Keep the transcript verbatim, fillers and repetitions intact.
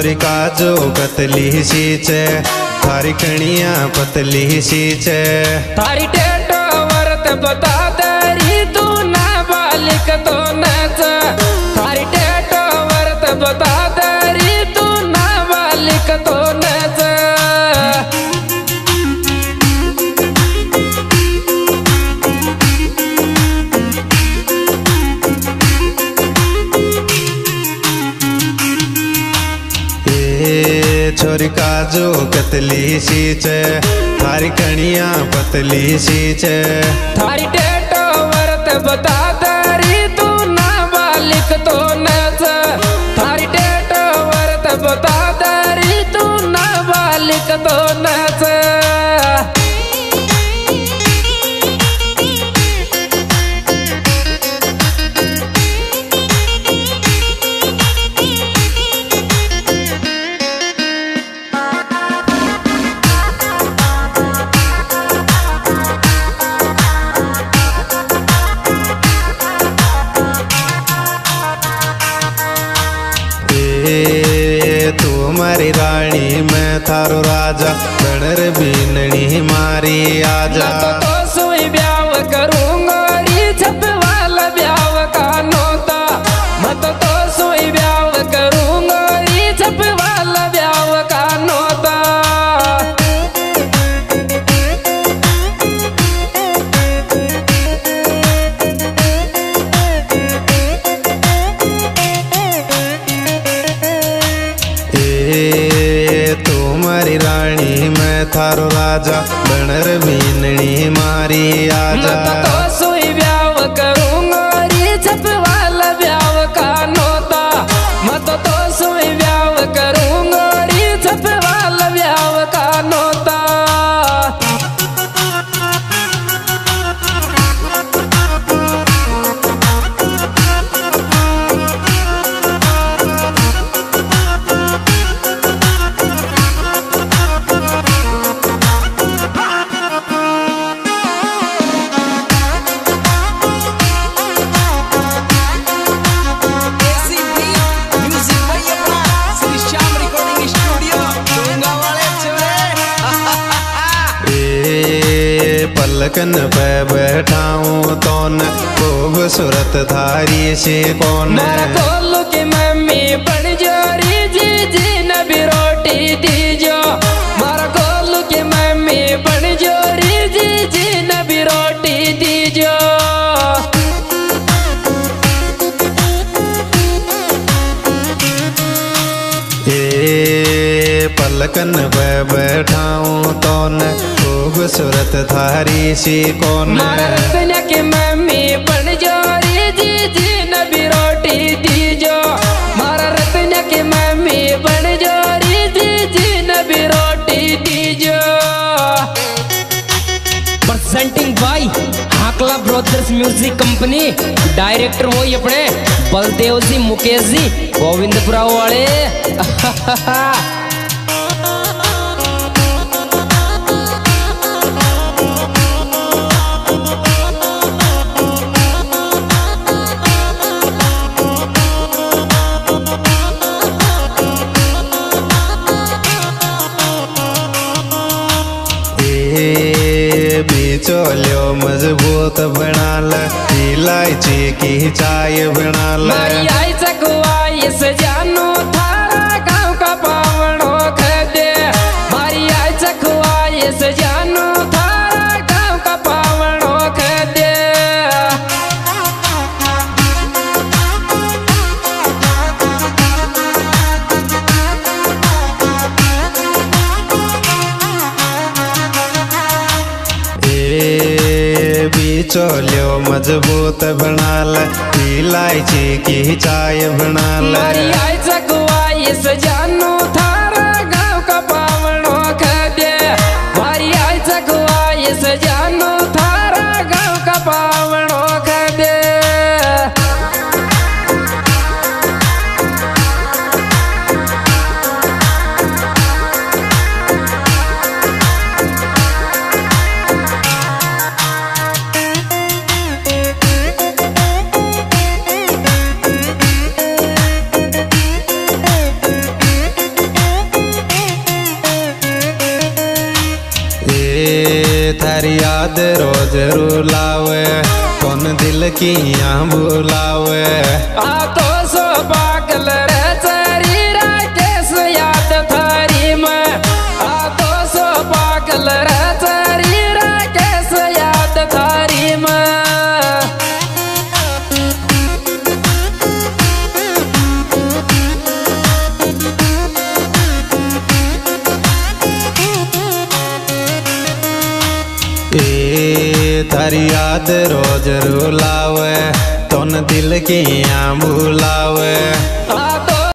छोरी काजो कतली सी छे थारी कणिया पतली सी छे थारी टेटो वर्त बता दरी तू ना बालिक तो नच थारी टेटो वर्त बता दरी तू ना बालिक तो नच छोरी काजो कतली सी छे थारी कणिया पतली सी छे थारी टेटो वर्त बता दरी तू ना बालिक तो नच थारी टेटो वर्त बता दरी तू ना बालिक तो नच तू मारी रानी मैं थारो राजा बनर बीननी मारी आजा तो, तो सोई ब्याव करूंगा री छप वाला ब्याव का नोता मत तो, तो सोई ब्याव करूंगा री छप वाला ब्याव का नोता रानी मैं थारो राजा बनर बीननी मारी आजा मत तो सोई ब्याव करूंगा री छप वाला ब्याव का नोता मत तो सोई ब्याव करूंगा री छप वाला ब्याव का नोता पलकन पे बैठाऊं तो न खूबसूरत थारी से कौन मारा कोल्लू की मम्मी बन जोरी जी जी नबी रोटी दीजो मारा कोल्लू की मम्मी बन जोरी जी जी नबी रोटी दीजो ए पलकन पे बैठाऊं तो न खूबसूरत थारी सी कौन मारा रतनिया की मम्मी बन जोरी जी जी नबी रोटी दीजो मारा रतनिया की मम्मी बन जोरी जी जी नबी रोटी दीजो presenting by Hakla brothers music company director वही अपने बलदेव जी मुकेश जी गोविंदपुरा वाले बिचौलियो मजबूत बना ल इलायची की चाय बना ल मारी आई चकुआई से जानू थारा गाँव का पावनो खदे मारी आई चकुआई से जानू थारा गाँव का पावनो खदे बिचौलियो मजबूत बना ल इलायची की चाय बना ल मारी आई चकुआई से जानू थारा गाँव का पावनो खदे मारी आई चकुआई से जानू थारा गाँव का पावनो खदे थारी याद रोज रुलावे कौन दिल की यहाँ बुलावे। आ तो सो पागल रे चरी राकेश याद थारी में। आ तो सो पागल रे चरी राकेश याद थारी में। ए थारी याद रोज रुलावे तोन दिल की यहाँ बुलावे।